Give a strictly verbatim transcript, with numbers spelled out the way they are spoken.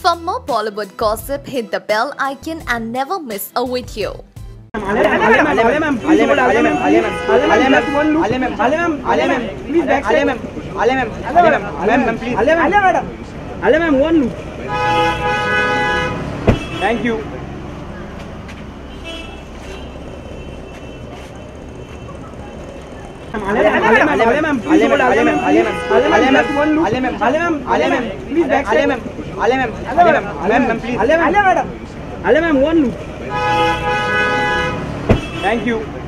For more Bollywood gossip, hit the bell icon and never miss a video. Alia ma'am, Alia ma'am, Alia ma'am, Alia ma'am, Alia ma'am, Alia ma'am, Alia ma'am, Alia ma'am, Alia ma'am, please back Alia ma'am, Alia ma'am, Alia ma'am, Alia ma'am, please, Alia ma'am, Alia madam, Alia ma'am, one look. Thank you. Alia ma'am, Alia ma'am, Alia ma'am, Alia ma'am, Alia ma'am, Alia ma'am, Alia ma'am, one look. Alia ma'am, Alia ma'am, Alia ma'am, please back Alia ma'am, Alia ma'am, Alia ma'am, Alia ma'am, please, Alia ma'am, Alia madam, Alia ma'am, one look. Thank you.